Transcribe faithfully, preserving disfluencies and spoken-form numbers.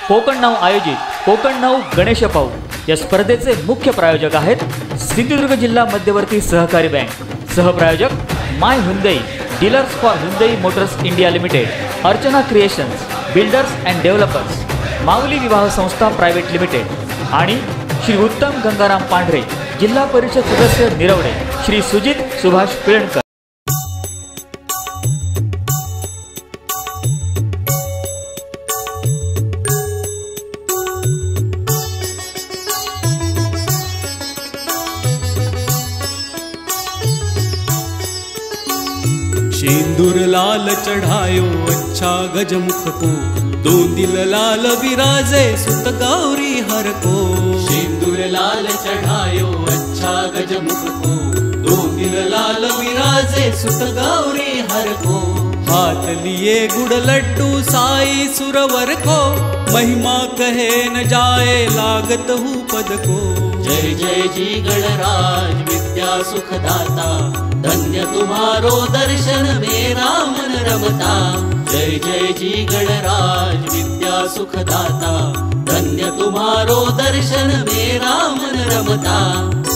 कोकण नाव आयोजित कोकण नाव गणेश पाऊ या स्पर्धेचे मुख्य प्रायोजक आहेत सिंधुदुर्ग जिल्हा मध्यवर्ती सहकारी बँक। सहप्रायोजक my Hyundai, dealers for Hyundai Motors India Limited, Archana creations, builders and developers, Mauli Vivah संस्था प्रायव्हेट लिमिटेड आणि श्री उत्तम गंगाराम पांढरे, जिल्हा परिषद सदस्य निरवडे, श्री सुजित सुभाष पिळणकर। सिंदूर लाल चढ़ायो अच्छा गजमुख को, दो दिल लाल विराजे सुत गौरी हर को। सिंदूर लाल चढ़ायो अच्छा गजमुख को, दो दिल लाल विराजे सुत गौरी हर को। हाथ लिए गुड़ लड्डू साई सुरवर को, महिमा कहे न जाए लागत हूँ पद को। जय जय जी गणराज विद्या सुखदाता, धन्य तुम्हारो दर्शन मेरा मन रमता। जय जय जी गणराज विद्या सुखदाता, धन्य तुम्हारो दर्शन मेरा मन रमता।